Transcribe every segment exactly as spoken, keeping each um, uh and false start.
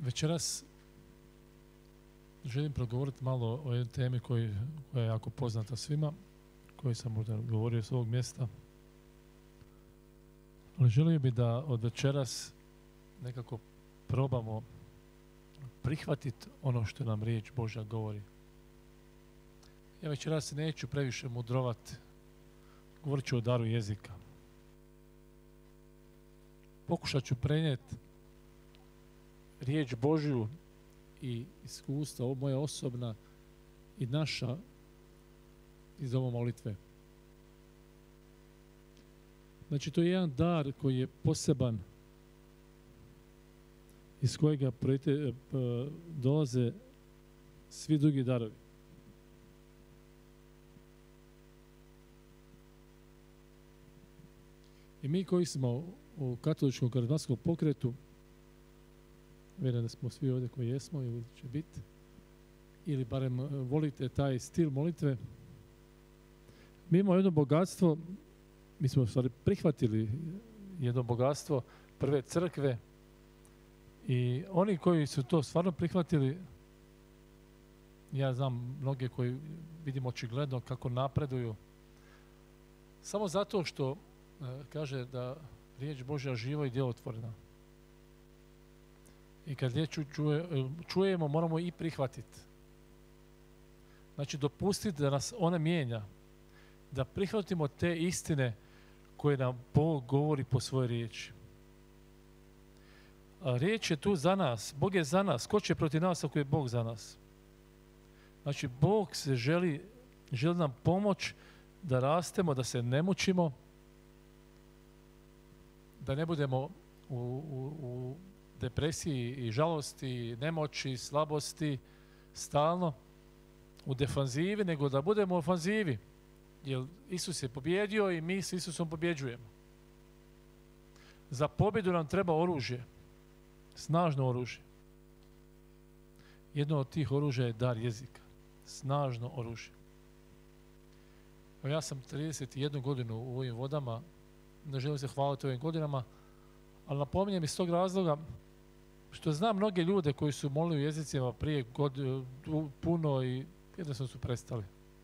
Večeras želim progovoriti malo o jednoj temi koji, koja je jako poznata svima, koju sam možda govorio s ovog mjesta. Ali želio bih da od večeras nekako probamo prihvatiti ono što nam riječ Božja govori. Ja večeras neću previše mudrovati, govorit ću o daru jezika. Pokušat ću prenijeti riječ Božju i iskustva, ovo moja osobna i naša iz ove molitve. Znači, to je jedan dar koji je poseban, iz kojega dolaze svi drugi darovi. I mi koji smo u katoličkom karizmatskom pokretu, vjerujem da smo svi ovdje koji jesmo ili će biti, ili barem volite taj stil molitve, mi imamo jedno bogatstvo, mi smo u stvari prihvatili jedno bogatstvo prve crkve i oni koji su to stvarno prihvatili, ja znam mnoge koji vidimo očigledno kako napreduju, samo zato što kaže da riječ Božja živa i djelotvorna. I kad riječ čuje, čujemo, moramo i prihvatiti. Znači, dopustiti da nas ona mijenja, da prihvatimo te istine koje nam Bog govori po svojoj riječi. A riječ je tu za nas, Bog je za nas. Ko će protiv nas ako je Bog za nas? Znači, Bog se želi, želi nam pomoć da rastemo, da se ne mučimo, da ne budemo u, u, u depresiji i žalosti, nemoći, slabosti, stalno u defanzivi, nego da budemo u ofanzivi. Jer Isus je pobjedio i mi s Isusom pobjeđujemo. Za pobjedu nam treba oružje, snažno oružje. Jedno od tih oružja je dar jezika, snažno oružje. Ja sam trideset jednu godinu u ovim vodama, ne želim se hvaliti ovim godinama, ali napominjem iz tog razloga što znam mnoge ljude koji su molili u jezicima prije god, puno i jednostavno su prestali.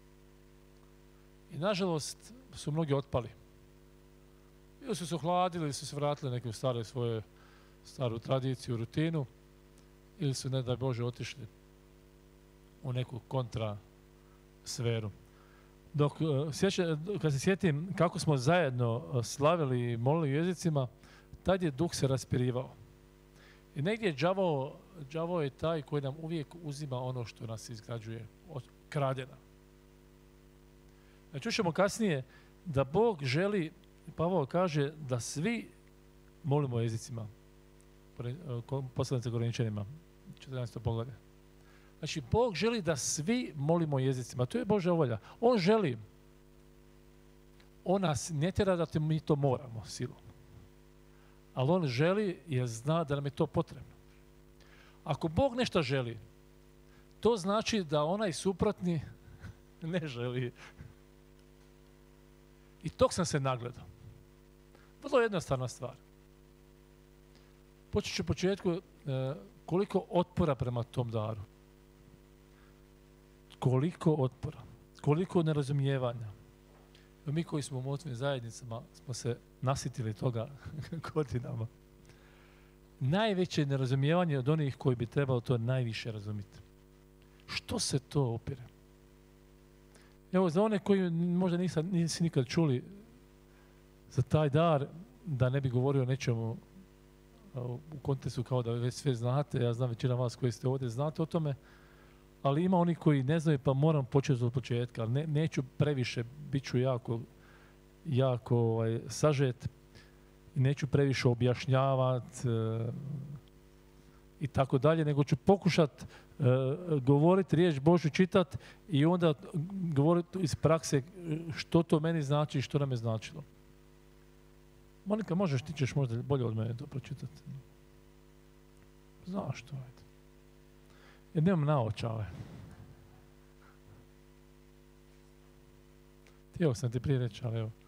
I nažalost su mnogi otpali. Ili su se ohladili, ili su se vratili neku staru svoju staru tradiciju, rutinu, ili su, ne daj Bože, otišli u neku kontra sferu. Dok, sjeća, kad se sjetim kako smo zajedno slavili i molili u jezicima, tad je duh se raspirivao. I negdje đavo, đavo je taj koji nam uvijek uzima ono što nas izgrađuje, od kradena. Čućemo kasnije da Bog želi, Pavao kaže, da svi molimo o jezicima. Poslanica Korinčanima, četrnaesto poglavlje. Znači, Bog želi da svi molimo o jezicima. To je Božja volja. On želi. On nas ne tjera da mi to moramo silom. Ali on želi jer zna da nam je to potrebno. Ako Bog nešto želi, to znači da onaj suprotni ne želi. I tog sam se nagledao. Vrlo jednostavna stvar. Počet ću u početku e, koliko otpora prema tom daru. Koliko otpora. Koliko nerazumijevanja. Mi koji smo u molitvenim zajednicama smo se nasitili toga godinama. Najveće nerazumijevanje od onih koji bi trebalo to najviše razumjeti. Što se to opire? Evo, za one koji možda nisi, nisi nikad čuli za taj dar, da ne bi govorio o nečemu u kontekstu kao da već sve znate, ja znam većina vas koji ste ovdje znate o tome, ali ima oni koji ne znaju pa moram početi od početka, ali ne, neću previše, bit ću jako, jako ovaj, sažet i neću previše objašnjavati e, i tako dalje, nego ću pokušati e, govoriti riječ Božju, čitati i onda govoriti iz prakse što to meni znači i što nam je značilo. Monika, možeš, ti ćeš možda bolje od mene to pročitati. Znaš to, ajde. Jer nemam naočale. Htio sam ti prije reći, ali evo.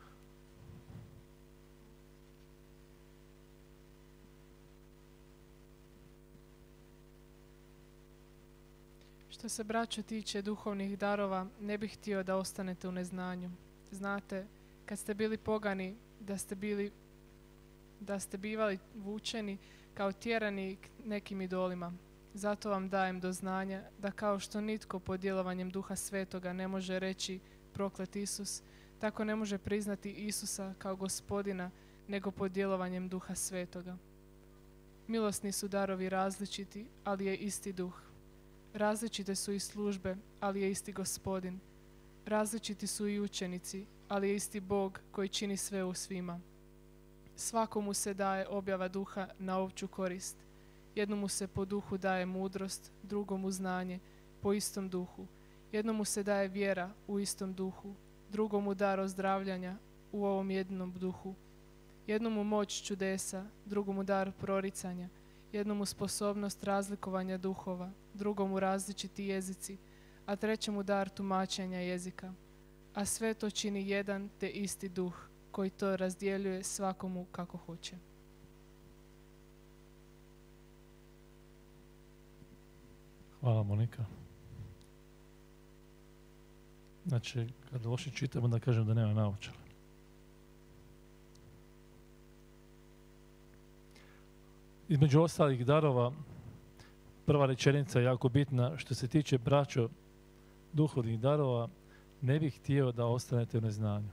Što se, braćo, tiče duhovnih darova, ne bih htio da ostanete u neznanju. Znate, kad ste bili pogani, da ste bili, da ste bivali vučeni kao tjerani k nekim idolima. Zato vam dajem do znanja da kao što nitko pod djelovanjem Duha Svetoga ne može reći proklet Isus, tako ne može priznati Isusa kao Gospodina, nego pod djelovanjem Duha Svetoga. Milosni su darovi različiti, ali je isti Duh. Različite su i službe, ali je isti Gospodin. Različiti su i učenici, ali je isti Bog koji čini sve u svima. Svakomu se daje objava Duha na opću korist. Jednomu se po duhu daje mudrost, drugomu znanje, po istom duhu. Jednomu se daje vjera u istom duhu, drugomu dar ozdravljanja u ovom jednom duhu. Jednomu moć čudesa, drugomu dar proricanja, jednomu sposobnost razlikovanja duhova, drugomu različiti jezici, a trećemu dar tumačenja jezika. A sve to čini jedan te isti duh, koji to razdjeljuje svakomu kako hoće. Hvala, Monika. Znači, kad loše čitamo, da kažem da nema naočala. Između ostalih darova, prva rečenica je jako bitna. Što se tiče, braćo, duhovnih darova, ne bih htio da ostanete u neznanju.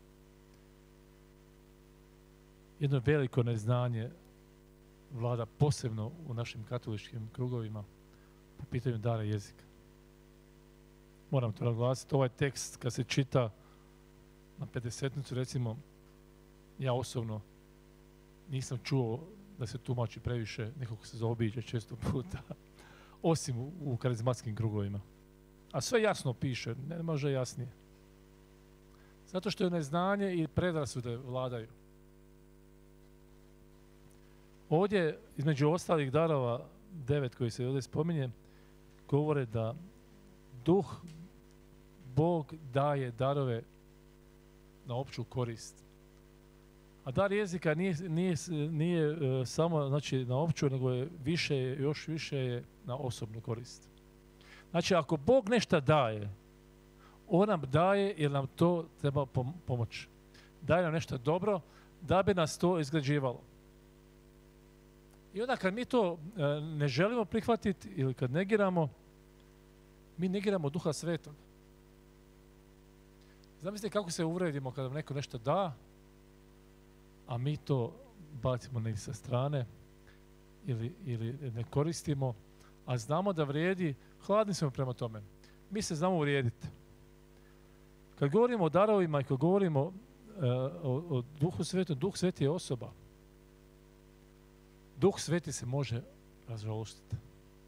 Jedno veliko neznanje vlada posebno u našim katoličkim krugovima po pitanju dara jezika. Moram to naglasiti. Ovaj tekst kad se čita na pedesetnicu, recimo, ja osobno nisam čuo da se tumači previše, nekako se zaobiđe često puta, osim u, u karizmatskim krugovima. A sve jasno piše, ne može jasnije. Zato što je neznanje i predrasude vladaju. Ovdje, između ostalih darova, devet koji se ovdje spominje, govore da Duh, Bog daje darove na opću korist. A dar jezika nije, nije, nije uh, samo znači, na opću, nego je više, još više je na osobnu korist. Znači, ako Bog nešto daje, on nam daje jer nam to treba pom- pomoći. Daje nam nešto dobro da bi nas to izgrađivalo. I onda kad mi to uh, ne želimo prihvatiti ili kad negiramo, mi negiramo Duha Svetog. Zamislite kako se uvredimo kada nam neko nešto da, a mi to bacimo negdje sa strane ili, ili ne koristimo, a znamo da vrijedi, hladni smo prema tome. Mi se znamo uvrijediti. Kad govorimo o darovima i kad govorimo uh, o, o Duhu Svetom, Duh Sveti je osoba. Duh Sveti se može razžalostiti.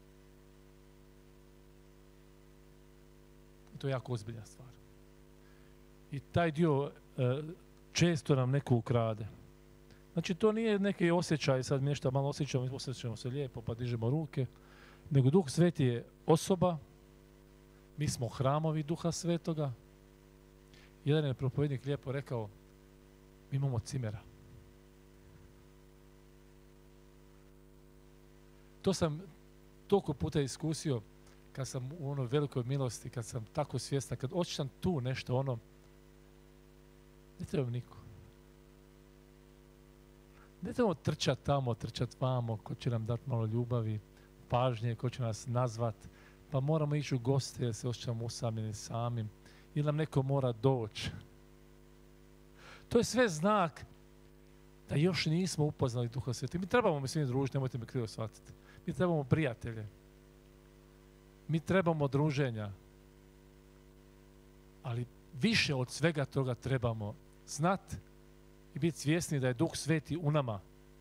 To je jako ozbiljna stvar. I taj dio uh, često nam neko ukrade. Znači, to nije neki osjećaj, sad mi nešto malo osjećamo, osjećamo se lijepo pa dižemo ruke, nego Duh Sveti je osoba, mi smo hramovi Duha Svetoga. Jedan je propovednik lijepo rekao, mi imamo cimera. To sam toliko puta iskusio kad sam u onoj velikoj milosti, kad sam tako svjestan, kad osjećam tu nešto, ono, ne trebam niko. Ne trebamo trčati tamo, trčati vamo, ko će nam dati malo ljubavi, pažnje, ko će nas nazvat, pa moramo ići u goste jer se osjećamo usamljeni samim, ili nam neko mora doći. To je sve znak da još nismo upoznali Duha Svetog. Mi trebamo mi svi družiti, nemojte me krivo shvatiti. Mi trebamo prijatelje. Mi trebamo druženja. Ali više od svega toga trebamo znati i biti svjesni da je Duh Sveti u nama.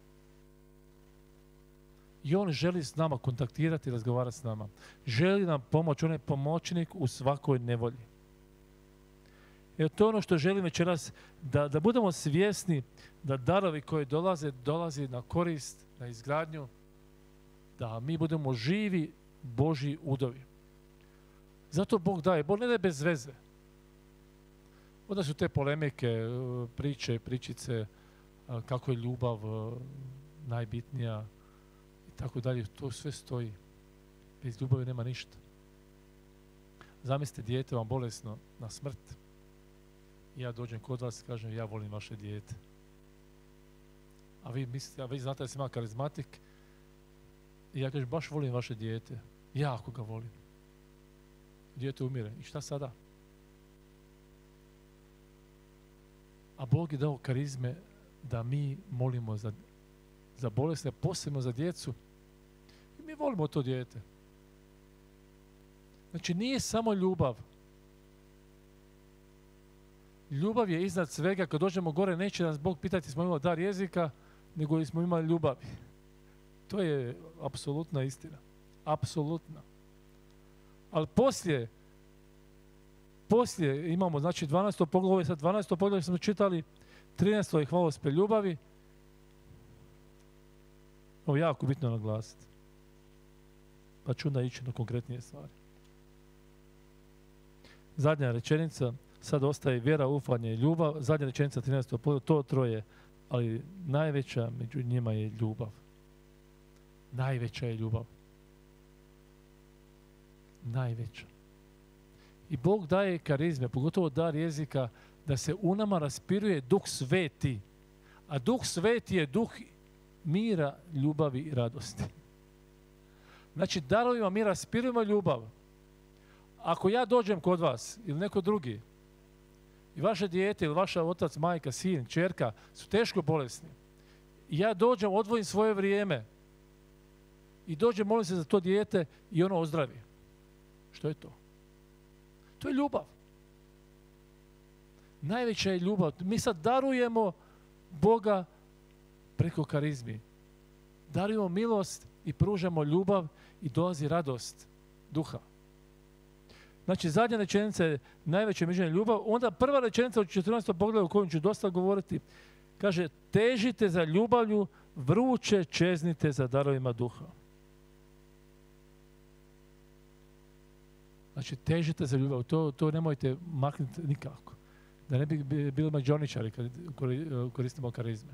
I on želi s nama kontaktirati i razgovarati s nama. Želi nam pomoći, on je pomoćnik u svakoj nevolji. Evo, to je ono što želim večeras, da, da budemo svjesni da darovi koji dolaze, dolazi na korist, na izgradnju, da mi budemo živi Božji udovi. Zato Bog daje. Bog ne daje bez veze. Onda su te polemike, priče, pričice, kako je ljubav najbitnija i tako dalje. To sve stoji. Bez ljubavi nema ništa. Zamislite, dijete vam bolesno na smrt. Ja dođem kod vas i kažem, ja volim vaše dijete. A vi mislite, a vi znate da sam ja karizmatik. I ja kažem, baš volim vaše dijete. Jako ga volim. Dijete umire. I šta sada? A Bog je dao karizme da mi molimo za, za bolesne, posebno za djecu. I mi volimo to dijete. Znači, nije samo ljubav. Ljubav je iznad svega. Kad dođemo gore, neće nas Bog pitati smo imali dar jezika, nego smo imali ljubavi. To je apsolutna istina. Apsolutna. Ali poslije, poslije imamo, znači, dvanaesto poglavlje, ovo je sad dvanaesto poglavlje smo čitali, trinaesto je hvalospjev ljubavi. Ovo je jako bitno naglasiti. Pa ću onda ići na konkretnije stvari. Zadnja rečenica, sad ostaje vjera, ufanje i ljubav. Zadnja rečenica, trinaesto poglavlje, to troje, ali najveća među njima je ljubav. Najveća je ljubav. Najveća. I Bog daje karizme, pogotovo dar jezika, da se u nama raspiruje Duh Sveti. A Duh Sveti je duh mira, ljubavi i radosti. Znači, darovima mi raspirujemo ljubav. Ako ja dođem kod vas ili neko drugi i vaše dijete ili vaša otac, majka, sin, ćerka su teško bolesni i ja dođem, odvojim svoje vrijeme i dođem, molim se za to dijete i ono ozdravi. Što je to? To je ljubav. Najveća je ljubav. Mi sad darujemo Boga preko karizmi. Darujemo milost i pružamo ljubav i dolazi radost duha. Znači, zadnja rečenica je najveća mišljenje ljubav. Onda prva rečenica u četrnaestom poglavlju o kojem ću dosta govoriti, kaže, težite za ljubavlju, vruće čeznite za darovima duha. Znači, težite za ljubav. To, to nemojte maknuti nikako. Da ne bi bili mađoničari kad koristimo karizme.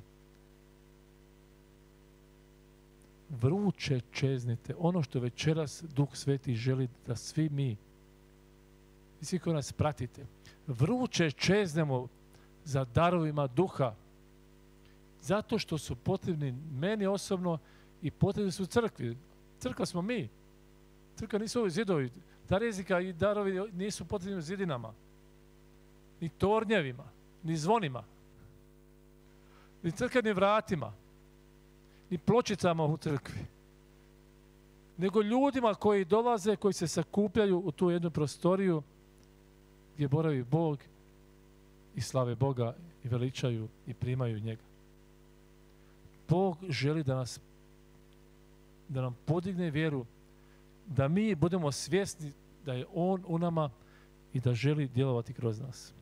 Vruće čeznite. Ono što večeras Duh Sveti želi da svi mi i svi koji nas pratite, vruće čeznemo za darovima duha. Zato što su potrebni meni osobno i potrebni su crkvi. Crkva smo mi. Crkva nisu ovi zidovi. Dar jezika i darovi nisu potrebni zidinama, ni tornjevima, ni zvonima, ni crkvenim vratima, ni pločicama u crkvi, nego ljudima koji dolaze, koji se sakupljaju u tu jednu prostoriju gdje boravi Bog i slave Boga i veličaju i primaju njega. Bog želi da nas, da nam podigne vjeru, da mi budemo svjesni da je On u nama i da želi djelovati kroz nas.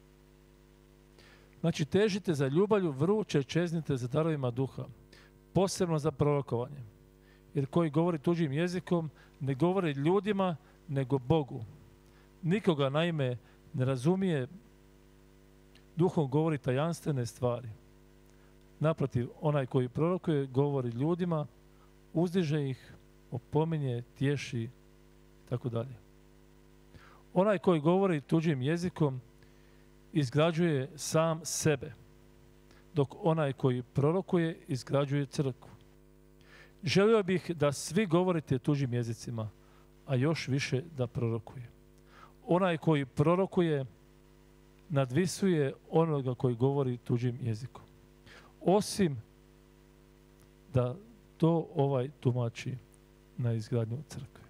Znači, težite za ljubavlju, vruće čeznite za darovima duha, posebno za prorokovanje. Jer koji govori tuđim jezikom ne govori ljudima, nego Bogu. Nikoga, naime, ne razumije, duhom govori tajanstvene stvari. Naprotiv, onaj koji prorokuje govori ljudima, uzdiže ih, opominje, tješi, tako dalje. Onaj koji govori tuđim jezikom izgrađuje sam sebe, dok onaj koji prorokuje izgrađuje crkvu. Želio bih da svi govorite tuđim jezicima, a još više da prorokuje. Onaj koji prorokuje nadvisuje onoga koji govori tuđim jezikom. Osim da to ovaj tumači na izgradnju crkve.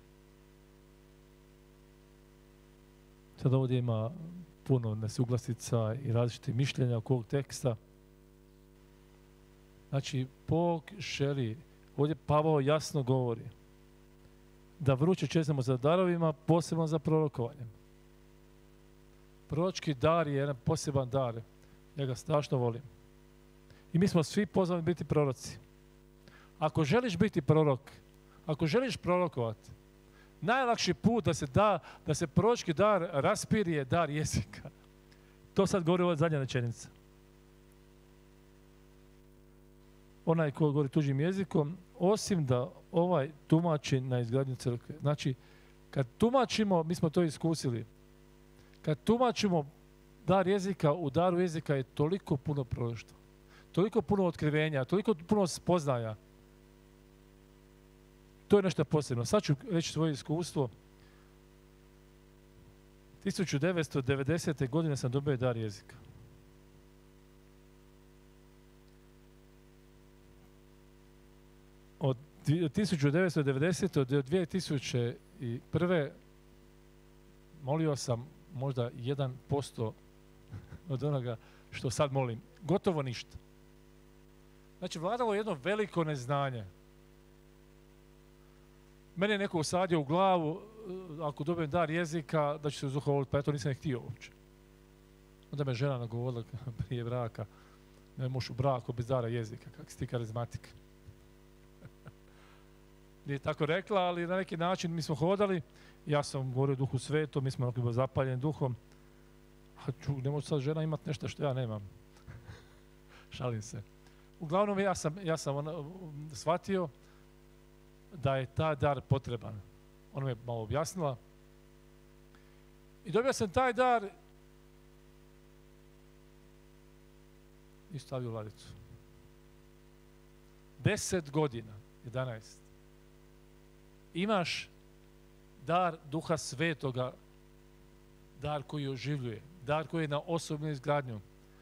Sad ovdje ima puno nesuglasica i različitih mišljenja oko ovog teksta. Znači, Bog želi, ovdje Pavao jasno govori, da vruće čeznemo za darovima, posebno za prorokovanjem. Proročki dar je jedan poseban dar. Ja ga strašno volim. I mi smo svi pozvani biti proroci. Ako želiš biti prorok, ako želiš prorokovati, najlakši put da se da, da se proročki dar raspiri je dar jezika. To sad govori ova zadnja rečenica. Onaj ko govori tuđim jezikom, osim da ovaj tumači na izgradnju crkve. Znači, Kad tumačimo, mi smo to iskusili, kad tumačimo dar jezika, u daru jezika je toliko puno proroštva, toliko puno otkrivenja, toliko puno spoznaja. To je nešto posebno. Sad ću reći svoje iskustvo. tisuću devetsto devedesete. godine sam dobio dar jezika. Od tisuću devetsto devedesete. do dvije tisuće prve. molio sam možda jedan posto od onoga što sad molim. Gotovo ništa. Znači, vladalo je jedno veliko neznanje. Mene je neko usadio u glavu, ako dobijem dar jezika, da ću se uzduhoviti, pa ja to nisam htio uopće. Onda me žena nagovorila prije braka, ne možeš u braku bez dara jezika, kak si ti karizmatik. Nije tako rekla, ali na neki način mi smo hodali, ja sam govorio Duhu Svetom, mi smo bili zapaljeni duhom, a ču, ne može sad žena imati nešto što ja nemam. Šalim se. Uglavnom, ja sam, ja sam on, shvatio da je taj dar potreban. Ona me malo objasnila. I dobio sam taj dar i stavio u ladicu. Deset godina, jedanaest. Imaš dar Duha Svetoga, dar koji oživljuje, dar koji je na osobnu izgradnju,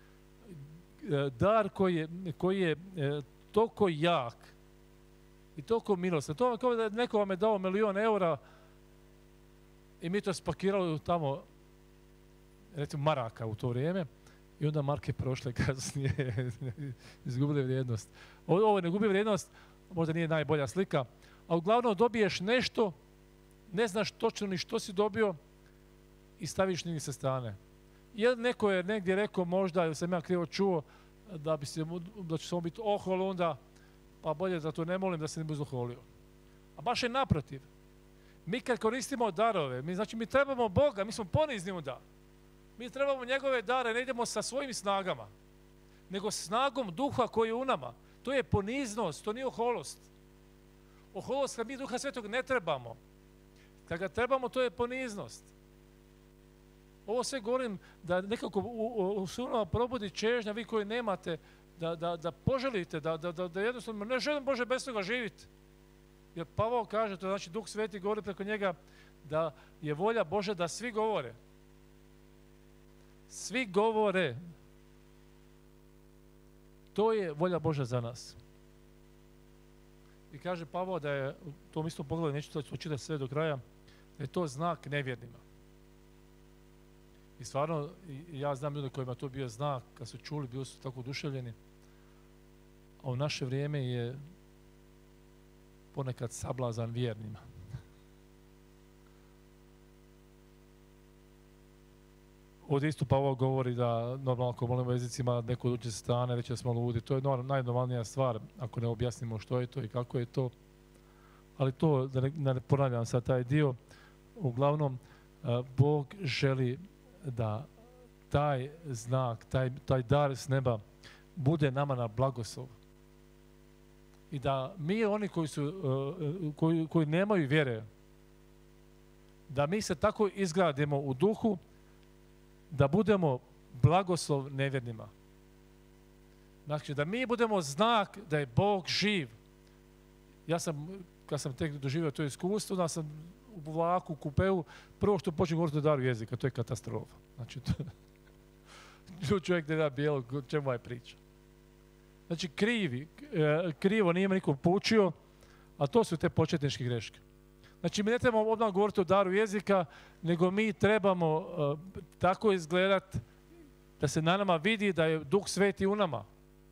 dar koji je, koji je toliko jak i toliko milostan. To je kao da neko vam je dao milion eura i mi to spakirali tamo, recimo maraka u to vrijeme, i onda marke prošle kasnije, izgubile vrijednost. Ovo ne gubi vrijednost, možda nije najbolja slika, a uglavnom dobiješ nešto, ne znaš točno ni što si dobio i staviš njih sa strane. Jer neko je negdje rekao možda, ili sam ja krivo čuo, da, bi se, da će samo biti ohol onda, pa bolje da to ne molim da se ne bi zoholio. A baš je naprotiv. Mi kad koristimo darove, mi, znači mi trebamo Boga, mi smo ponizni onda. Mi trebamo njegove dare, ne idemo sa svojim snagama, nego snagom Duha koji je u nama. To je poniznost, to nije oholost. Oholost kad mi Duha Svetog ne trebamo. Kad ga trebamo, to je poniznost. Ovo sve govorim da nekako u sunama probudi čežnja, vi koji nemate, da, da, da poželite, da, da, da jednostavno ne želim Bože bez toga živjeti. Jer Pavao kaže, to znači Duh Sveti govori preko njega, da je volja Božja da svi govore. Svi govore. To je volja Božja za nas. I kaže Pavao da je, to isto pogledaj, neću to čitati sve do kraja, da je to znak nevjernima. I stvarno, ja znam ljude kojima to bio znak, kad su čuli, bili su tako oduševljeni. A u naše vrijeme je ponekad sablazan vjernima. Ovdje isto Pavao govori da normalno ako molimo jezicima neko uđe sa strane, reći da smo ludi. To je najnormalnija stvar ako ne objasnimo što je to i kako je to. Ali to, da ne, ne ponavljam sad taj dio, uglavnom Bog želi da taj znak, taj, taj dar s neba bude nama na blagoslov. I da mi oni koji, su, koji, koji nemaju vjere, da mi se tako izgradimo u duhu, da budemo blagoslov nevjernima. Znači, da mi budemo znak da je Bog živ. Ja sam, kad sam tek doživio to iskustvo, da sam u vlaku, u kupeu, prvo što počnem govoriti o daru jezika, to je katastrofa. Znači, to, čovjek ne da bijelo, čemu je priča. Znači, krivi, krivo, nije me niko poučio, a to su te početničke greške. Znači, mi ne trebamo odmah govoriti o daru jezika, nego mi trebamo uh, tako izgledati da se na nama vidi da je Duh Sveti u nama.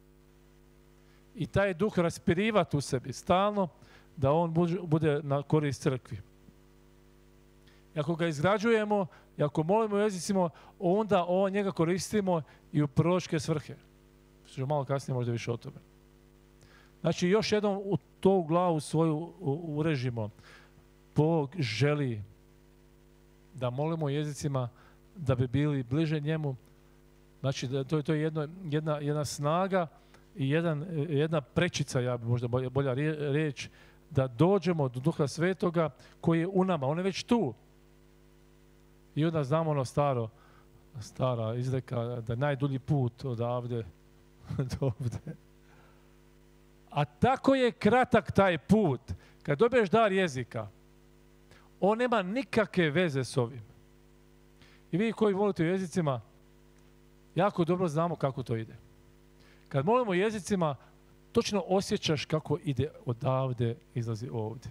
I taj Duh raspirivati u sebi stalno, da on bude na korist crkvi. I ako ga izgrađujemo, i ako molimo o jezicima, onda on njega koristimo i u proročke svrhe. Što malo kasnije možda više o tome. Znači, još jednom u to u glavu svoju urežimo. Bog želi da molimo o jezicima da bi bili bliže njemu. Znači, da to, to je jedno, jedna, jedna snaga i jedan, jedna prečica, ja bi možda bolja, bolja riječ, da dođemo do Duha Svetoga koji je u nama. On je već tu. I onda znamo ono staro, stara izreka da je najdulji put odavde do ovde. A tako je kratak taj put. Kad dobiješ dar jezika, on nema nikakve veze s ovim. I vi koji volite u jezicima, jako dobro znamo kako to ide. Kad molimo jezicima, točno osjećaš kako ide odavde, izlazi ovdje.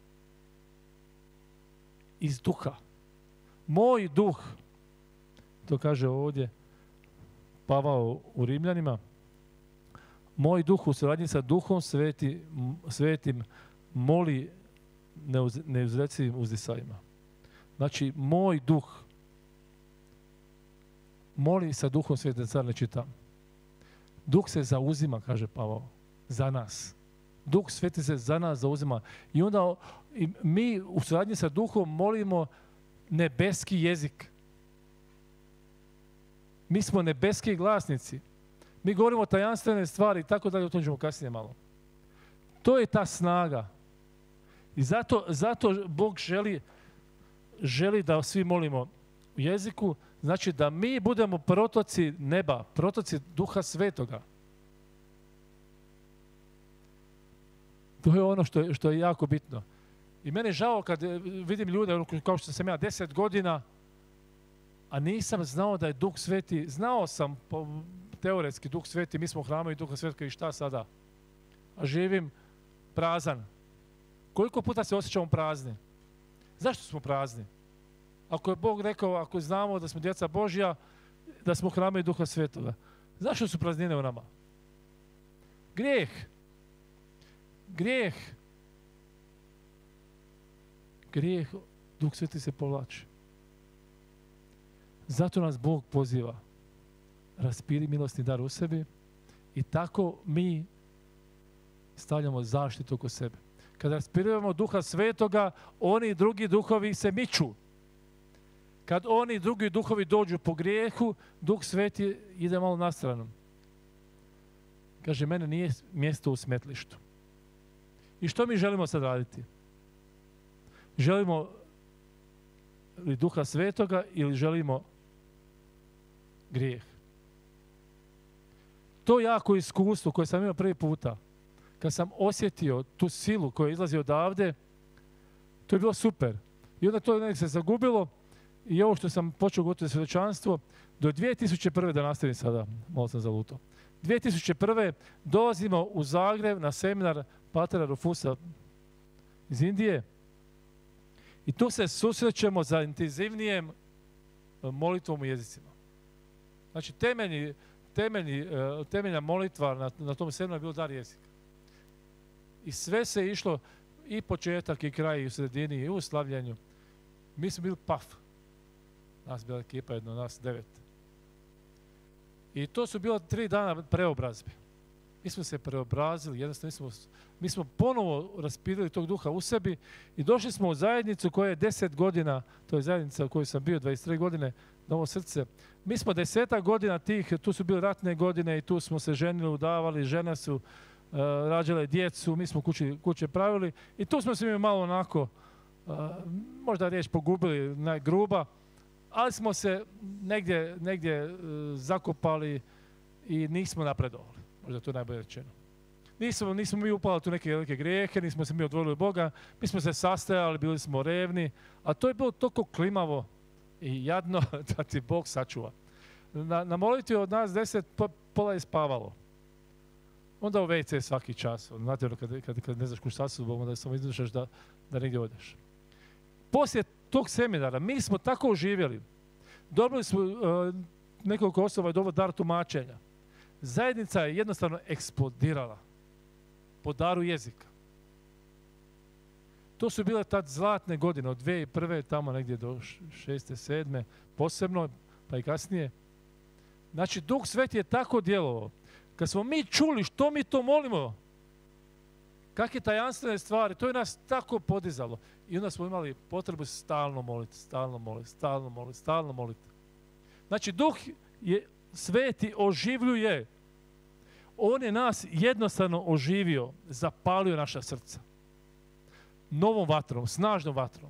Iz duha. Moj duh, to kaže ovdje Pavao u Rimljanima, moj duh u suradnji sa Duhom sveti, svetim moli neuz, neuzrecivim uzdisajima. Znači, moj duh moli sa Duhom svetim, sad ne čitam. Duh se zauzima, kaže Pavao, za nas. Duh sveti se za nas zauzima. I onda i mi u suradnji sa Duhom molimo nebeski jezik. Mi smo nebeski glasnici. Mi govorimo tajanstvene stvari i tako dalje, o tom ćemo kasnije malo. To je ta snaga. I zato, zato Bog želi, želi da svi molimo u jeziku, znači da mi budemo protoci neba, protoci Duha Svetoga. To je ono što je, što je jako bitno. I meni je žao kad vidim ljude, kao što sam ja, deset godina, a nisam znao da je Duh Sveti, znao sam teoretski Duh Sveti, mi smo u hramu i Duha Svetoga i šta sada? A živim prazan. Koliko puta se osjećamo prazni? Zašto smo prazni? Ako je Bog rekao, ako znamo da smo djeca Božja, da smo u hramu i Duha Svetoga. Zašto su praznine u nama? Grijeh. Grijeh. Grijeh, Duh Sveti se povlači. Zato nas Bog poziva. Raspiri milosni dar u sebi i tako mi stavljamo zaštitu oko sebe. Kada raspirujemo Duha Svetoga, oni drugi duhovi se miču. Kad oni drugi duhovi dođu po grijehu, Duh Sveti ide malo na stranu. Kaže, mene nije mjesto u smetlištu. I što mi želimo sad raditi? Želimo li Duha Svetoga ili želimo grijeh? To jako iskustvo koje sam imao prvi puta, kad sam osjetio tu silu koja izlazi odavde, to je bilo super. I onda to nekako se zagubilo i ovo što sam počeo gotoviti svjedočanstvo, do dvije tisuće prve da nastavim sada, malo sam zalutao. dvije tisuće prve dolazimo u Zagreb na seminar Patera Rufusa iz Indije i tu se susrećemo za intenzivnijem molitvom u jezicima. Znači temeljni, temeljni, temeljna molitva na, na tom seminaru je bilo dar jezika. I sve se išlo, i početak i kraj i u sredini i u slavljenju. Mi smo bili paf. Nas bila ekipa jedno, nas devet. I to su bilo tri dana preobrazbe. Mi smo se preobrazili, jednostavno mi smo, mi smo ponovo raspirili tog duha u sebi i došli smo u zajednicu koja je deset godina, to je zajednica u kojoj sam bio dvadeset tri godine, Novo Srce. Mi smo desetak godina tih, tu su bile ratne godine i tu smo se ženili, udavali, žene su uh, rađale djecu, mi smo kući, kuće pravili i tu smo se mi malo onako, uh, možda riječ pogubili, najgruba, ali smo se negdje, negdje uh, zakopali i nismo napredovali. Možda to je najbolje rečeno. Nismo, nismo mi upali tu neke velike grijehe, nismo se mi odvojili od Boga, mi smo se sastajali, bili smo revni, a to je bilo toliko klimavo i jadno da ti Bog sačuva. Na, na molitvi od nas deset pola je spavalo. Onda u ve ce svaki čas. Znate, kad, kad, kad ne znaš kuć sa sobom, onda samo izdušaš da, da negdje odeš. Poslije tog seminara mi smo tako oživjeli. Dobili smo, uh, nekoliko osoba je dobilo dar tumačenja. Zajednica je jednostavno eksplodirala po daru jezika. To su bile tad zlatne godine, od dvije tisuće prve tamo negdje do šeste, sedme, posebno, pa i kasnije. Znači, Duh Sveti je tako djelovao. Kad smo mi čuli što mi to molimo, kakve tajanstvene stvari, to je nas tako podizalo. I onda smo imali potrebu stalno moliti, stalno moliti, stalno moliti, stalno moliti. Znači, Duh je Sveti oživljuje. On je nas jednostavno oživio, zapalio naša srca. novom vatrom, snažnom vatrom.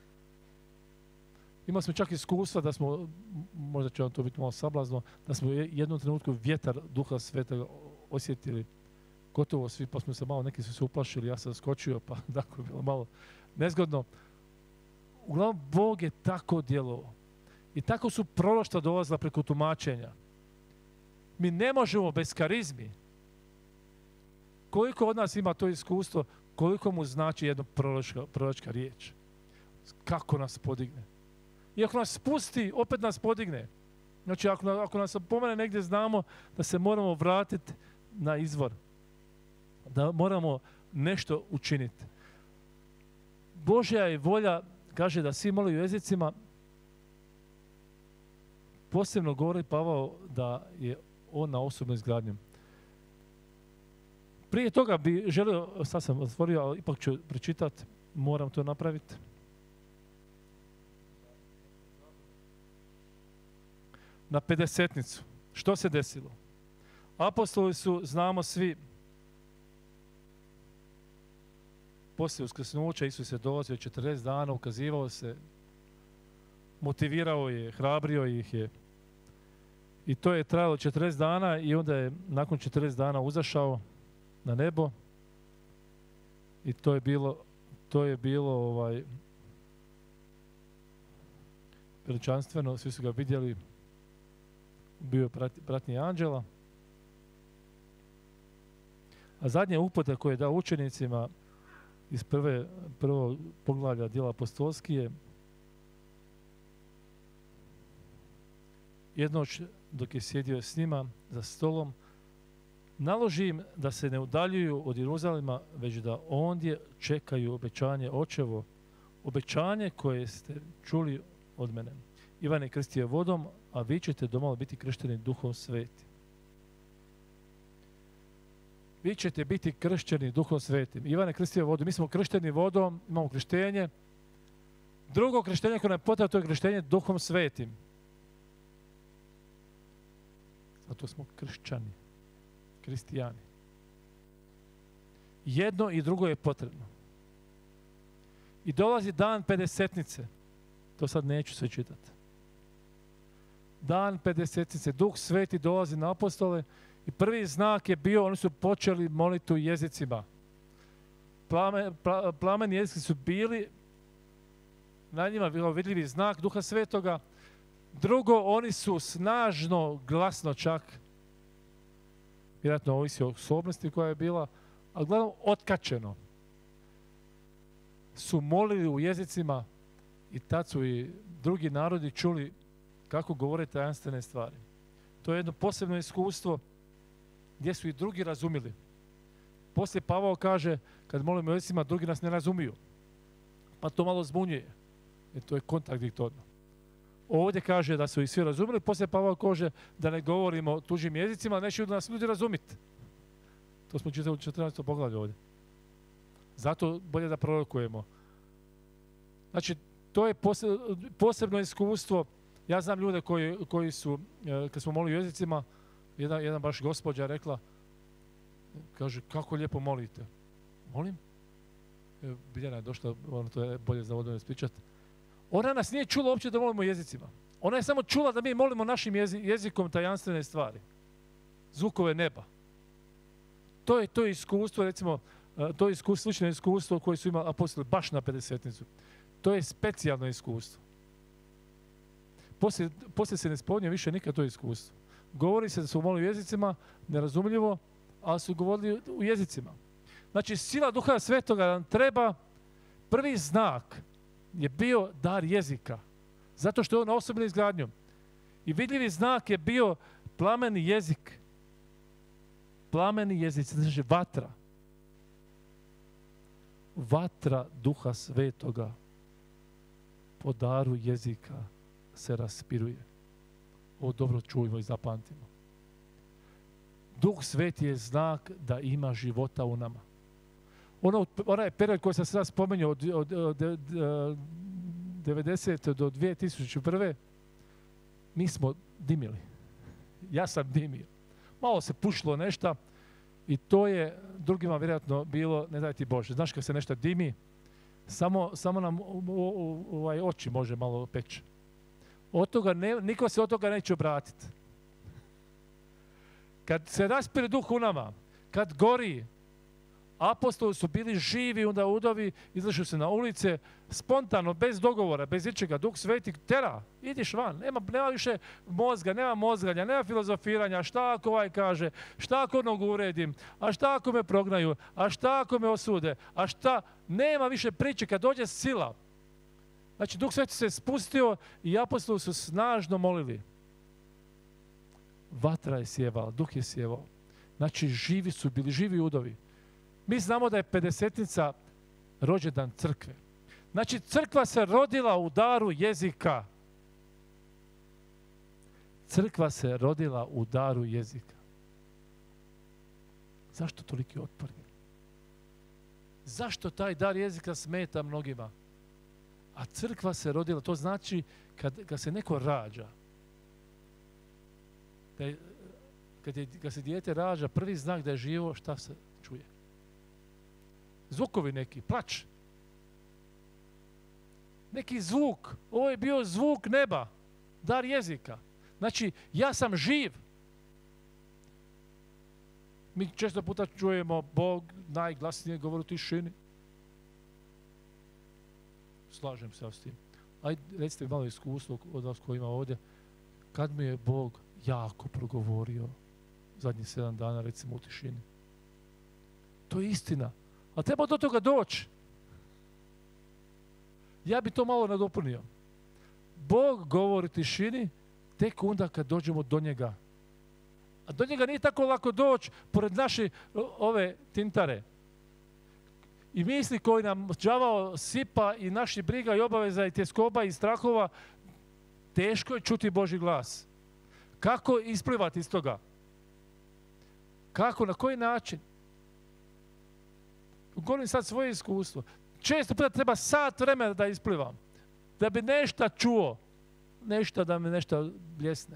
Imali smo čak iskustva da smo, možda će vam to biti malo sablazno, da smo u jednom trenutku vjetar Duha Svetoga osjetili gotovo svi, pa smo se malo, neki su se uplašili, ja sam skočio, pa tako je bilo malo nezgodno. Uglavnom, Bog je tako djelovao. I tako su proroštva dolazila preko tumačenja. Mi ne možemo bez karizmi. Koliko od nas ima to iskustvo, koliko mu znači jedna proročka, proročka riječ. Kako nas podigne. I ako nas spusti, opet nas podigne. Znači, ako, ako nas pomene negdje, znamo da se moramo vratiti na izvor. Da moramo nešto učiniti. Božja je volja, kaže da svi mole u jezicima. Posebno govori Pavao da je on na osobnu izgradnju. Prije toga bi želio, sad sam otvorio, ali ipak ću pročitati, moram to napraviti. Na pedesetnicu. Što se desilo? Apostoli su, znamo svi, poslije uskrsnuća Isus je dolazio četrdeset dana, ukazivao se, motivirao je, hrabrio ih je. I to je trajalo četrdeset dana i onda je nakon četrdeset dana uzašao na nebo i to je bilo, to je bilo ovaj, veličanstveno, svi su ga vidjeli, bio je prat, pratnji anđela. A zadnje upute koje je dao učenicima iz prve, prvog poglavlja djela apostolskije, jednoć dok je sjedio s njima za stolom, naloži im da se ne udaljuju od Jeruzalema, već da ondje čekaju obećanje očevo, obećanje koje ste čuli od mene. Ivan je krstio vodom, a vi ćete domalo biti kršteni Duhom Svetim. Vi ćete biti kršćeni Duhom Svetim. Ivan je krstio vodom. Mi smo kršteni vodom, imamo krštenje. Drugo krštenje koje nam je potrebno, to je krštenje Duhom Svetim. Zato smo kršćani, kristijani. Jedno i drugo je potrebno. I dolazi dan pedesetnice. To sad neću sve čitati. Dan pedesetnice. Duh Sveti dolazi na apostole i prvi znak je bio, oni su počeli moliti u jezicima. Plame, pla, plameni jezici su bili, na njima bio vidljivi znak Duha Svetoga. Drugo, oni su snažno, glasno čak, vjerojatno ovisi o osobnosti koja je bila, ali glavno otkačeno, su molili u jezicima i tad su i drugi narodi čuli kako govore tajanstvene stvari. To je jedno posebno iskustvo gdje su i drugi razumili. Poslije Pavao kaže, kad molimo u jezicima, drugi nas ne razumiju. Pa to malo zbunjuje, jer to je kontradiktorno. Ovdje kaže da su i svi razumjeli, poslije Pavao kaže da ne govorimo tuđim jezicima, neće da nas ljudi razumjeti. To smo čitali u četrnaestom poglavlju ovdje. Zato bolje da prorokujemo. Znači, to je posebno iskustvo. Ja znam ljude koji, koji su, kad smo molili u jezicima, jedan, jedan baš gospođa rekla, kaže, kako lijepo molite. Molim? Biljana je došla, ono to je bolje za vodom ispričati. Ona nas nije čula uopće da molimo jezicima. Ona je samo čula da mi molimo našim jezikom tajanstvene stvari. Zvukove neba. To je to iskustvo, recimo, to je iskustvo, slično iskustvo koje su imali apostoli baš na pedesetnicu. To je specijalno iskustvo. Poslije, poslije se ne spominje više nikad to iskustvo. Govori se da su molili u jezicima, nerazumljivo, ali su govorili u jezicima. Znači, sila Duha Svetoga nam treba. Prvi znak je bio dar jezika. Zato što je on osobno izgradnju. I vidljivi znak je bio plameni jezik. Plameni jezik, znači vatra. Vatra Duha Svetoga po daru jezika se raspiruje. Ovo dobro čujemo i zapamtimo. Duh Sveti je znak da ima života u nama. Ono, onaj period koji sam sada spomenuo od, od, od, od devedesete do dvije tisuće prve. mi smo dimili. Ja sam dimio. Malo se pušilo nešto i to je drugima vjerojatno bilo, ne daj ti Bože. Znaš kad se nešto dimi, Samo, samo nam u, u, u, ovaj oči može malo peći. Od toga ne, niko se od toga neće obratiti. Kad se raspire duh u nama, kad gori, apostoli su bili živi, onda udovi, izašli se na ulice, spontano, bez dogovora, bez ičega, Duh Sveti tera, idiš van, nema, nema više mozga, nema mozganja, nema filozofiranja, šta ako ovaj kaže, šta ako onog uredim, a šta ako me prognaju, a šta ako me osude, a šta, nema više priče, kad dođe sila. Znači, Duh Sveti se spustio i apostoli su snažno molili. Vatra je sjevala, Duh je sjevao. Znači, živi su bili, živi udovi. Mi znamo da je pedesetnica rođendan crkve. Znači, crkva se rodila u daru jezika. Crkva se rodila u daru jezika. Zašto toliki otpor? Zašto taj dar jezika smeta mnogima? A crkva se rodila, to znači kad, kad se neko rađa, da je, kad, je, kad se dijete rađa, prvi znak da je živo, šta se čuje? Zvukovi neki, plać. Neki zvuk. Ovo je bio zvuk neba, dar jezika. Znači, ja sam živ. Mi često puta čujemo Bog najglasnije govori u tišini. Slažem se s tim. Ajde, recite malo iskustvo od vas koji ima ovdje. Kad mi je Bog jako progovorio zadnjih sedam dana, recimo u tišini. To je istina. Ali treba do toga doći. Ja bi to malo nadopunio. Bog govori u tišini tek onda kad dođemo do njega. A do njega nije tako lako doći pored naše ove tintare. I misli koji nam đavao sipa i naših briga i obaveza i tjeskoba i strahova, teško je čuti Božji glas. Kako isplivati iz toga? Kako, na koji način? Govorim sad svoje iskustvo. Često puta treba sat vremena da isplivam. Da bi nešto čuo. Nešto da me nešto bljesne.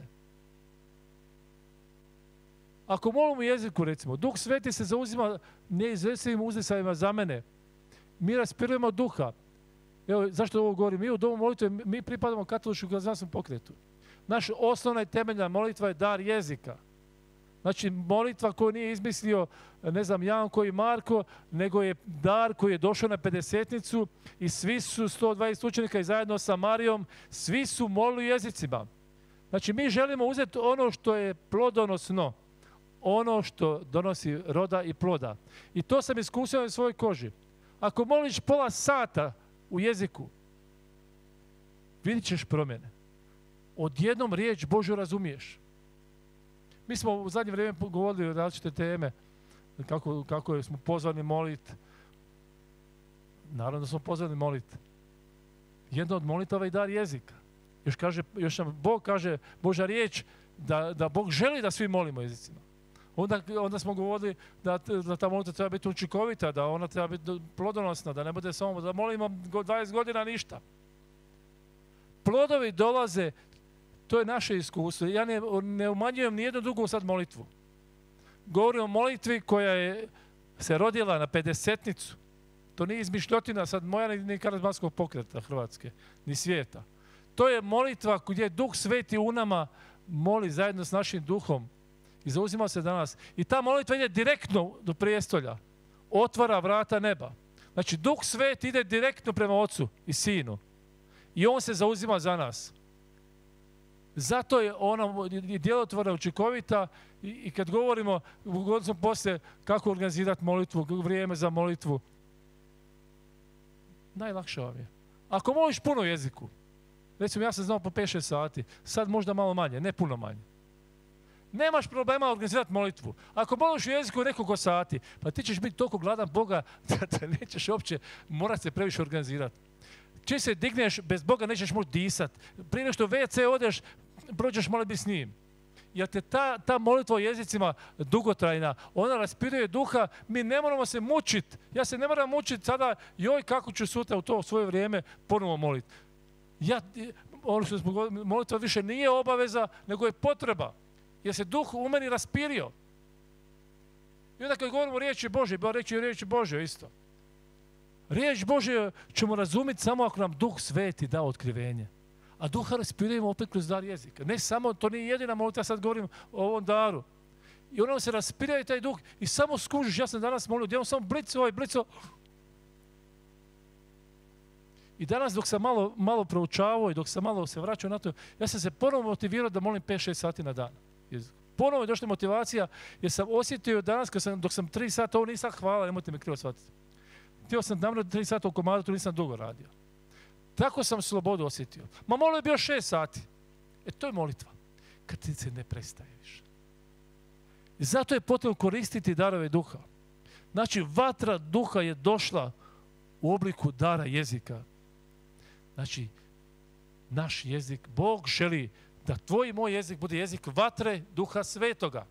Ako molim u jeziku, recimo, Duh Sveti se zauzima neizvesivim uzdisajima za mene. Mi raspirujemo duha. Evo, zašto ovo govorim? Mi u domu molitve, mi pripadamo katoličkom glazmanskom pokretu. Naša osnovna i temeljna molitva je dar jezika. Znači, molitva koju nije izmislio, ne znam, Janko i Marko, nego je dar koji je došao na pedesetnicu i svi su sto dvadeset učenika i zajedno sa Marijom, svi su molili jezicima. Znači, mi želimo uzeti ono što je plodonosno, ono što donosi roda i ploda. I to sam iskusio na svojoj koži. Ako moliš pola sata u jeziku, vidit ćeš promjene. Odjednom riječ Božju razumiješ. Mi smo u zadnje vrijeme govorili o različite teme, kako, kako smo pozvani moliti. Naravno da smo pozvani moliti. Jedna od molitava je dar jezika. Još, kaže, još nam Bog kaže, Božja riječ, da, da Bog želi da svi molimo jezicima. Onda, onda smo govorili da, da ta molitva treba biti učinkovita, da ona treba biti plodonosna, da ne bude samo da molimo dvadeset godina ništa. Plodovi dolaze, to je naše iskustvo. Ja ne, ne umanjujem nijednu drugu sad molitvu. Govorim o molitvi koja je se rodila na pedesetnicu. To nije izmišljotina sad moja ni, ni karizmatskog pokreta Hrvatske, ni svijeta. To je molitva gdje Duh Sveti u nama moli zajedno s našim duhom i zauzima se danas. I ta molitva ide direktno do prijestolja. Otvara vrata neba. Znači, Duh Sveti ide direktno prema Ocu i Sinu. I On se zauzima za nas. Zato je ona djelotvorna, učinkovita i, i kad govorimo, govorili smo poslije kako organizirati molitvu, vrijeme za molitvu. Najlakše vam je. Ako moliš puno u jeziku, recimo ja sam znao po pet šest sati, sad možda malo manje, ne puno manje. Nemaš problema organizirati molitvu. Ako moliš u jeziku nekoliko sati, pa ti ćeš biti toliko gladan Boga da te nećeš uopće morati se previše organizirati. Čim se digneš, bez Boga nećeš moći disati. Prije nego što ve ce odeš, prođeš molitbi s njim. Jer te ta, ta molitva o jezicima dugotrajna, ona raspiruje duha, mi ne moramo se mučiti. Ja se ne moram mučiti sada, joj kako ću sutra u to svoje vrijeme ponovo moliti. Ja, ono što smo govorili, molitva više nije obaveza, nego je potreba. Jer se duh u meni raspirio. I onda kad govorimo o riječi Božje, ba reći o riječi Božje isto. Riječ Božja ćemo razumjeti samo ako nam Duh Sveti da otkrivenje. A Duha raspirujemo opet kroz dar jezika. Ne samo, to nije jedina molitva, ja sad govorim o ovom daru. I ono se raspiruje taj duh i samo skužiš, ja sam danas molio, gdje samo blico ovaj, blico. I danas dok sam malo, malo proučavao i dok sam malo se vraćao na to, ja sam se ponovno motivirao da molim pet šest sati na dan. Ponovno je došla motivacija jer sam osjetio danas kad sam, dok sam tri sata, ovo nisam hvala, nemojte me krivo shvatiti. Htio sam namjerno tri sata u komadu, to nisam dugo radio. Tako sam slobodu osjetio. Ma molio je bio šest sati. E to je molitva. Kad ti se ne prestaje više. I zato je potrebno koristiti darove duha. Znači, vatra duha je došla u obliku dara jezika. Znači, naš jezik, Bog želi da tvoj i moj jezik bude jezik vatre Duha Svetoga.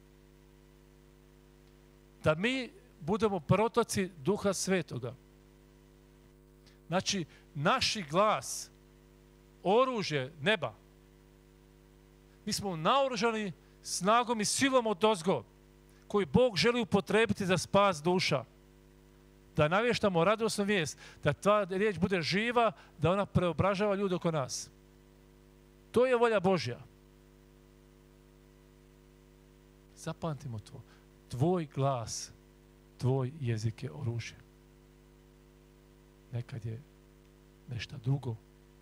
Da mi budemo protoci Duha Svetoga. Znači, naši glas, oružje neba. Mi smo naoružani snagom i silom odozgo, koji Bog želi upotrebiti za spas duša. Da navještamo radosnu vijest, da ta riječ bude živa, da ona preobražava ljude oko nas. To je volja Božja. Zapamtimo to. Tvoj glas, tvoj jezik je oružje. Nekad je nešto drugo.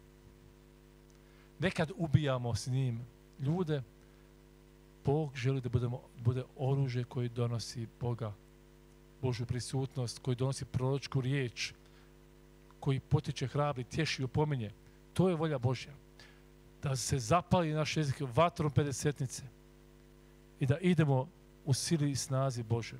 Nekad ubijamo s njim ljude. Bog želi da budemo, bude oružje koji donosi Boga, Božju prisutnost, koji donosi proročku riječ, koji potiče, hrabri, tješi i opominje. To je volja Božja. Da se zapali naš jezik vatrom pedesetnice i da idemo u sili i snazi Božje.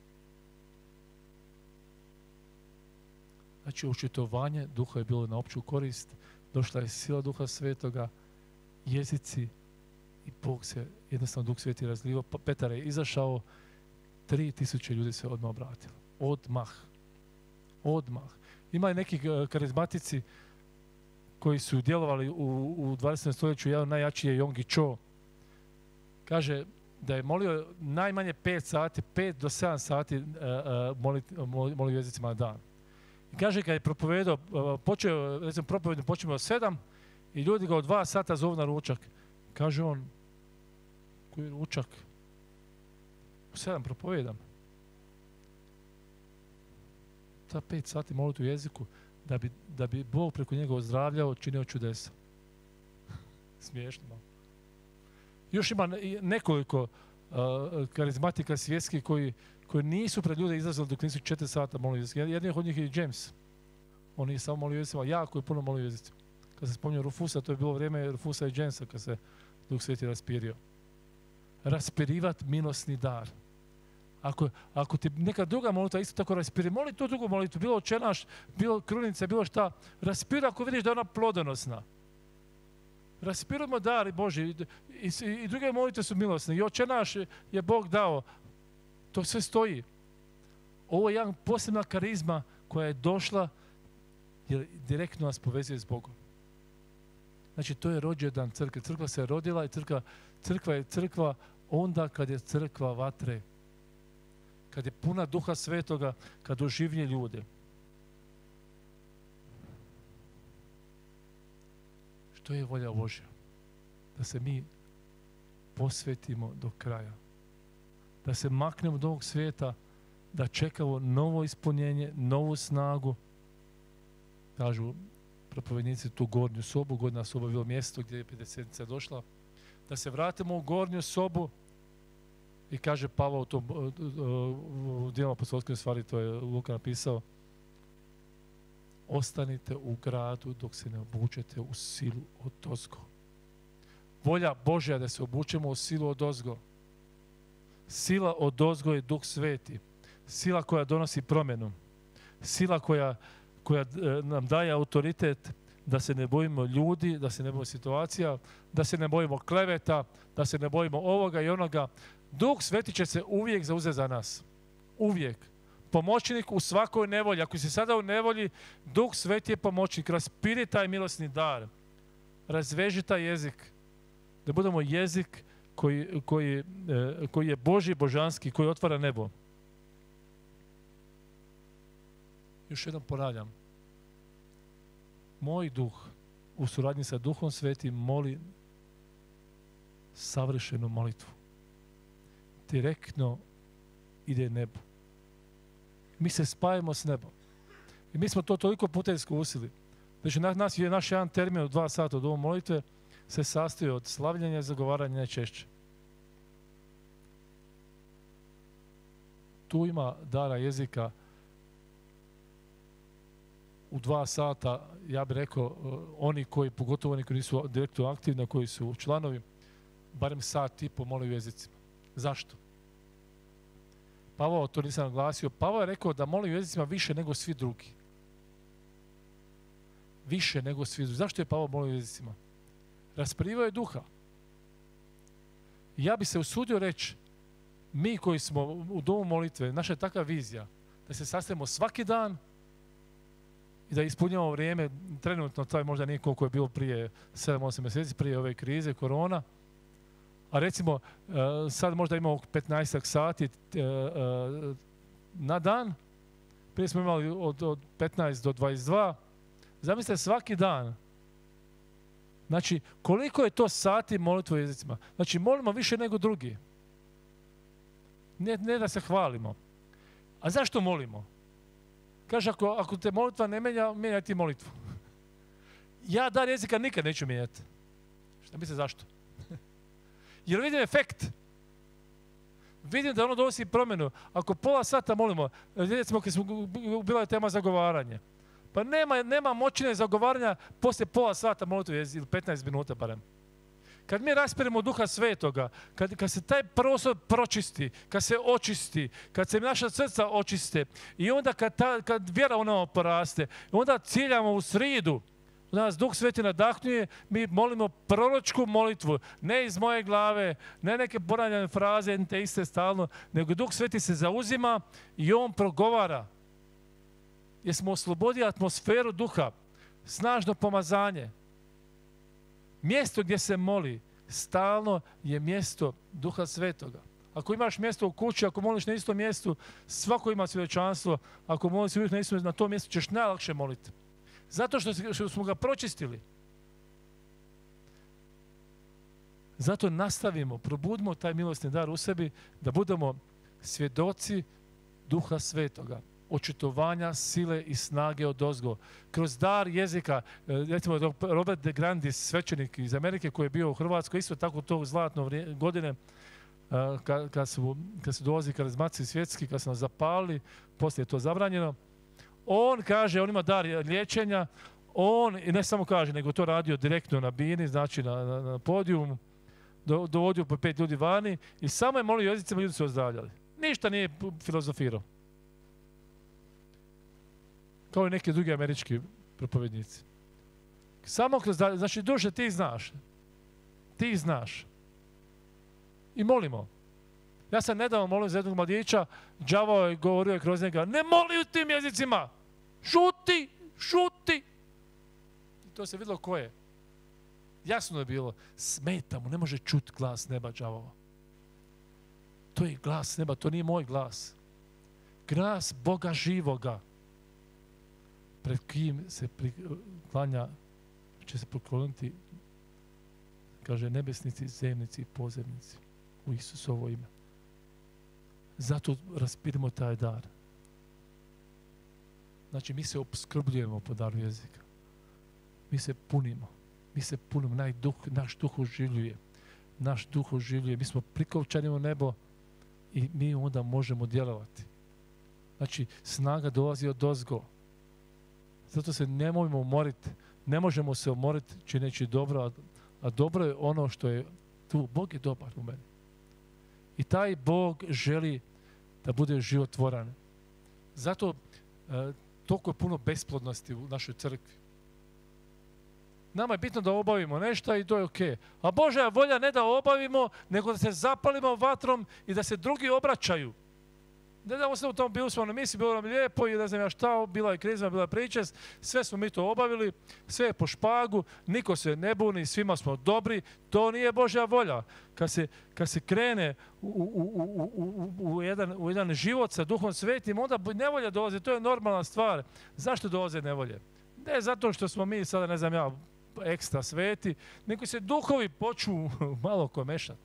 Znači, očitovanje duha je bilo na opću korist, došla je sila Duha Svetoga, jezici i Bog se, jednostavno Duh Sveti razlivao. Petar je izašao, tri tisuće ljudi se odmah obratilo. Odmah. Odmah. Ima i neki karizmatici koji su djelovali u, u dvadesetom stoljeću, jedan najjači je Yonggi Cho. Kaže da je molio najmanje pet sati, pet do sedam sati uh, uh, molio, molio jezicima na dan. I kaže kad je propovedao, uh, počeo, recimo propovedno počeo od sedam i ljudi ga od dva sata zovu na ručak. Kaže on, koji ručak? U sedam propovedam. Ta pet sati moliti u jeziku da bi, da bi Bog preko njega ozdravljao, činio čudesa. Smiješno malo. Još ima nekoliko uh, karizmatika svjetskih koji, koji nisu pred ljude izlazili dok nisu četiri sata molili jezik. Jedan od njih je James. On nije samo molio jezicima, jako je puno molio jezicima. Kad se spominje Rufusa, to je bilo vrijeme Rufusa i Jamesa kad se Duh Sveti raspirio. Raspirivati milosni dar. Ako, ako ti neka druga molitva isto tako raspiri, moli tu drugu molitvu, bilo očenaš, bilo krunica, bilo šta, raspiri ako vidiš da je ona plodonosna. Raspirujemo dar Božji i, i, i druge molitve su milosne. I očenaš je Bog dao. To sve stoji. Ovo je jedna posebna karizma koja je došla jer direktno nas povezuje s Bogom. Znači, to je rođendan crkve. Crkva se je rodila i crkva, crkva je crkva onda kad je crkva vatre. Kad je puna Duha Svetoga, kad oživlje ljude. Što je volja Božja? Da se mi posvetimo do kraja. Da se maknemo od ovog svijeta, da čekamo novo ispunjenje, novu snagu. Kažu propovednici tu gornju sobu, gornja soba je bilo mjesto gdje je pedesetnica došla. Da se vratimo u gornju sobu i kaže Pavao u tom u djelima apostolskoj stvari, to je Luka napisao, ostanite u gradu dok se ne obučete u silu odozgo. Volja Božja da se obučemo u silu odozgo. Sila odozgo je Duh Sveti. Sila koja donosi promjenu. Sila koja, koja nam daje autoritet da se ne bojimo ljudi, da se ne bojimo situacija, da se ne bojimo kleveta, da se ne bojimo ovoga i onoga. Duh Sveti će se uvijek zauzeti za nas. Uvijek. Pomoćnik u svakoj nevolji. Ako si sada u nevolji, Duh Sveti je pomoćnik. Raspiri taj milosni dar. Razveži taj jezik. Da budemo jezik koji, koji, koji je Božji, božanski, koji otvara nebo. Još jednom ponavljam. Moj duh u suradnji sa Duhom Svetim moli savršenu molitvu. Direktno ide nebu. Mi se spajamo s nebom. I mi smo to toliko puta iskusili. Znači, nas je naš jedan termin od dva sata od ove molitve se sastoji od slavljenja i zagovaranja najčešće. Tu ima dara jezika u dva sata, ja bih rekao, oni koji, pogotovo oni koji nisu direktno aktivni, koji su članovi, barem sat i po moli u jezicima. Zašto? Pavao, to nisam naglasio, Pavao je rekao da moli u jezicima više nego svi drugi. Više nego svi drugi. Zašto je Pavao molio u jezicima? Rasprivao je duha. Ja bi se usudio reći, mi koji smo u domu molitve, naša je takva vizija, da se sastavimo svaki dan i da ispunjamo vrijeme, trenutno to možda nije koliko je bilo prije sedam osam mjeseci, prije ove krize, korona, a recimo sad možda imamo petnaest sati na dan, prije smo imali od, od petnaest do dvadeset dva, zamislite svaki dan. Znači, koliko je to sati molitve u jezicima? Znači, molimo više nego drugi. Ne, ne da se hvalimo. A zašto molimo? Kaže, ako, ako te molitva ne menja, mijenjaj ti molitvu. Ja dar jezika nikad neću mijenjati. Šta misle zašto? Jer vidim efekt. Vidim da ono donosi promjenu. Ako pola sata molimo, recimo kad smo, bila je tema zagovaranje. Pa nema, nema moćine zagovaranja poslije pola sata molitve ili petnaest minuta barem. Kad mi raspiremo Duha Svetoga, kad, kad se taj prostor pročisti, kad se očisti, kad se naša srca očiste i onda kad, ta, kad vjera u nama poraste, onda ciljamo u sridu, da nas Duh Sveti nadahnuje, mi molimo proročku molitvu, ne iz moje glave, ne neke ponavljane fraze, te iste stalno, nego Duh Sveti se zauzima i on progovara. Jer smo oslobodili atmosferu duha, snažno pomazanje. Mjesto gdje se moli stalno je mjesto Duha Svetoga. Ako imaš mjesto u kući, ako moliš na istom mjestu, svako ima svjedočanstvo. Ako moliš uvijek na istom mjestu, na tom mjestu ćeš najlakše moliti. Zato što, što smo ga pročistili. Zato nastavimo, probudimo taj milosni dar u sebi, da budemo svjedoci Duha Svetoga. Očitovanja, sile i snage odozgo. Kroz dar jezika, recimo Robert de Grandis, svećenik iz Amerike koji je bio u Hrvatskoj, isto tako to zlatno godine, kad, kad, su, kad su dolazi karizmatici svjetski, kad su nas zapali, poslije je to zabranjeno. On kaže, on ima dar liječenja, on, i ne samo kaže, nego to radio direktno na bini, znači na, na, na podijum, do, dovodio po pet ljudi vani i samo je molio jezicima, ljudi su ozdravljali. Ništa nije filozofirao. Kao i neki drugi američki propovjednici. Samo kroz, znači duše ti znaš. Ti znaš. I molimo. Ja sam nedavno molim za jednog mladića, đavao je govorio kroz njega, ne moli u tim jezicima! Šuti! Šuti! I to se vidjelo ko je. Jasno je bilo, smeta mu, ne može čuti glas neba đavova. To je glas neba, to nije moj glas. Glas Boga živoga. Pred kim se priklanja, će se pokloniti, kaže, nebesnici, zemnici i pozemnici u Isusovo ime. Zato raspirimo taj dar. Znači, mi se opskrbljujemo po daru jezika. Mi se punimo. Mi se punimo. Naš duh, naš duh oživljuje. Naš duh oživljuje. Mi smo prikovčani u nebo i mi onda možemo djelovati. Znači, snaga dolazi od ozgo. Zato se nemojmo umoriti. Ne možemo se umoriti čineći dobro, a, a dobro je ono što je tu. Bog je dobar u meni. I taj Bog želi da bude životvoran. Zato e, toliko je puno besplodnosti u našoj crkvi. Nama je bitno da obavimo nešto i to je ok. A Božja volja ne da obavimo, nego da se zapalimo vatrom i da se drugi obraćaju. Ne znamo se u tom, bili smo na misiji, bilo nam lijepo i ne znam ja šta, bila je kriza, bila je priča, sve smo mi to obavili, sve je po špagu, niko se ne buni, svima smo dobri, to nije Božja volja. Kad se, kad se krene u, u, u, u, u, jedan, u jedan život sa Duhom Svetim, onda nevolja dolaze, to je normalna stvar. Zašto dolaze nevolje? Ne zato što smo mi sada, ne znam ja, ekstra sveti, nego se duhovi počnu malo komešati.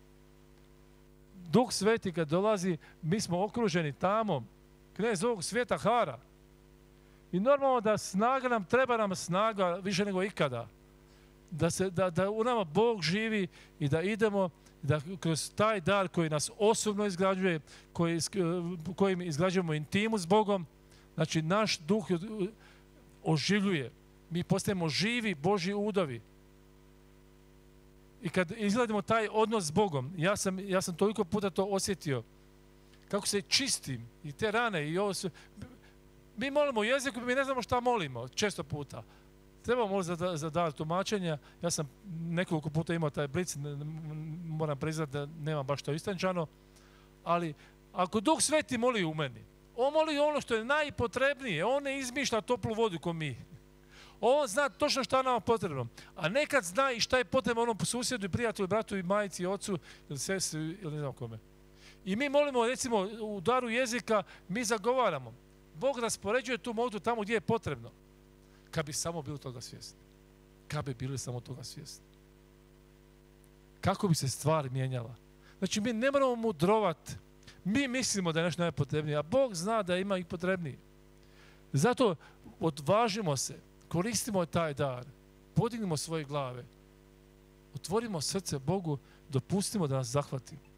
Duh Sveti kad dolazi, mi smo okruženi tamo, knez ovog svijeta hara. I normalno da snaga nam, treba nam snaga više nego ikada. Da, se, da, da u nama Bog živi i da idemo, da kroz taj dar koji nas osobno izgrađuje, koji, kojim izgrađujemo intimu s Bogom, znači naš duh oživljuje. Mi postajemo živi Božji udovi. I kad izgledamo taj odnos s Bogom, ja sam, ja sam toliko puta to osjetio, kako se čistim i te rane i ovo su, mi molimo u jeziku, mi ne znamo šta molimo, često puta. Trebamo moliti za, za dar tumačenja, ja sam nekoliko puta imao taj blic, moram priznati da nemam baš to istančano, ali ako Duh Sveti moli u meni, on moli ono što je najpotrebnije, on ne izmišlja toplu vodu ko mi. On zna točno šta nam je potrebno. A nekad zna i šta je potrebno onom susjedu i prijatelju, bratu i majici, ocu ili sestri ili ne znam kome. I mi molimo, recimo, u daru jezika, mi zagovaramo. Bog raspoređuje tu molitvu tamo gdje je potrebno. Kad bi samo bili toga svjesni. Kad bi bili samo toga svjesni. Kako bi se stvar mijenjala. Znači, mi ne moramo mudrovati. Mi mislimo da je nešto najpotrebnije, a Bog zna da ima i potrebniji. Zato odvažimo se. Koristimo taj dar, podignimo svoje glave, otvorimo srce Bogu, dopustimo da nas zahvati.